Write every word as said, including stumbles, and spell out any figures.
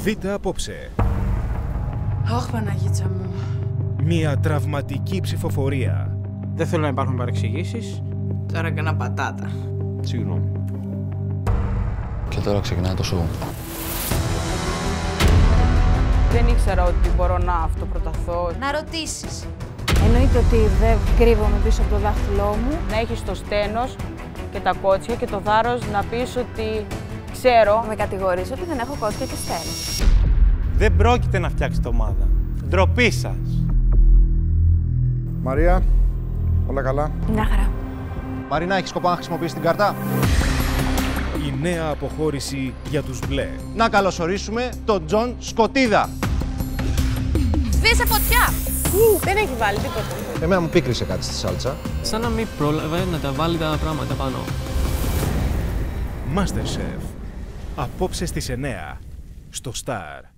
Δείτε απόψε. Αχ, Παναγίτσα μου. Μια τραυματική ψηφοφορία. Δεν θέλω να υπάρχουν παρεξηγήσεις. Τώρα έκανα πατάτα. Συγγνώμη. Και τώρα ξεκινάει το σοου. Δεν ήξερα ότι μπορώ να αυτοπροταθώ. Να ρωτήσεις. Εννοείται ότι δεν κρύβομαι πίσω από το δάχτυλό μου. Να έχεις το στένος και τα κότσια και το θάρρος να πεις ότι ξέρω. Με κατηγορείς ότι δεν έχω κότσια και στένος. Δεν πρόκειται να φτιάξετε ομάδα. Ντροπή σας. Μαρία, όλα καλά? Μια χαρά. Μαρίνα, έχεις σκοπό να χρησιμοποιήσεις την κάρτα? Η νέα αποχώρηση για τους μπλε. Να καλωσορίσουμε τον Τζον Σκοτίδα. Σβήσε φωτιά! Ου, δεν έχει βάλει τίποτα. Εμένα μου πίκρισε κάτι στη σάλτσα. Σαν να μην πρόλαβε να τα βάλει τα πράγματα πάνω. MasterChef. Απόψε στις εννιά στο Star.